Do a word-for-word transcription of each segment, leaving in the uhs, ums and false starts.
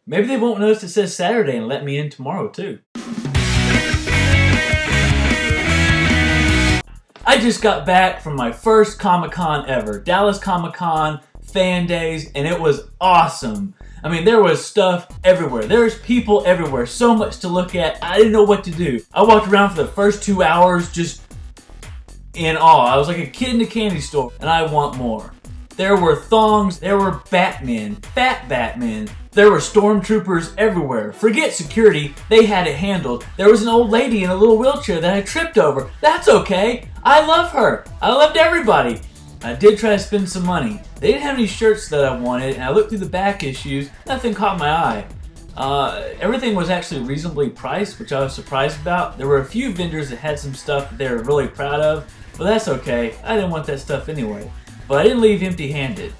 Maybe they won't notice it says Saturday and let me in tomorrow too. I just got back from my first Comic-Con ever. Dallas Comic-Con Fan Days, and it was awesome. I mean, there was stuff everywhere. There's people everywhere. So much to look at. I didn't know what to do. I walked around for the first two hours just in awe. I was like a kid in a candy store, and I want more. There were thongs. There were Batmen. Fat Batmen. There were stormtroopers everywhere. Forget security. They had it handled. There was an old lady in a little wheelchair that I tripped over. That's okay. I love her. I loved everybody. I did try to spend some money. They didn't have any shirts that I wanted, and I looked through the back issues. Nothing caught my eye. Uh, everything was actually reasonably priced, which I was surprised about. There were a few vendors that had some stuff that they were really proud of, but that's okay. I didn't want that stuff anyway. But I didn't leave empty-handed.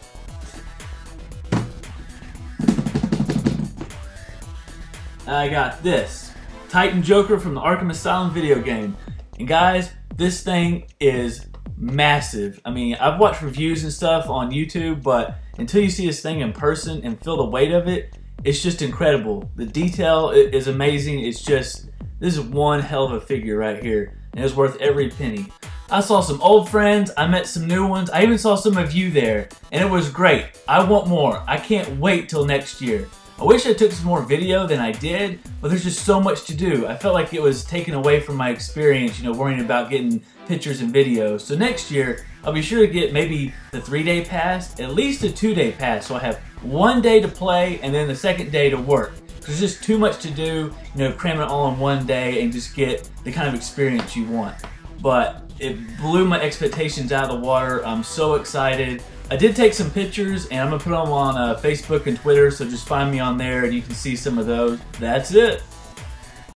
I got this. Titan Joker from the Arkham Asylum video game. And guys, this thing is massive. I mean, I've watched reviews and stuff on YouTube, but until you see this thing in person and feel the weight of it, it's just incredible. The detail is amazing. It's just, this is one hell of a figure right here, and it's worth every penny. I saw some old friends, I met some new ones, I even saw some of you there, and it was great. I want more. I can't wait till next year. I wish I took some more video than I did, but there's just so much to do. I felt like it was taken away from my experience, you know, worrying about getting pictures and videos. So next year, I'll be sure to get maybe the three-day pass, at least a two-day pass, so I have one day to play and then the second day to work. There's just too much to do, you know, cram it all in one day and just get the kind of experience you want. But it blew my expectations out of the water. I'm so excited. I did take some pictures, and I'm going to put them on uh, Facebook and Twitter, so just find me on there and you can see some of those. That's it.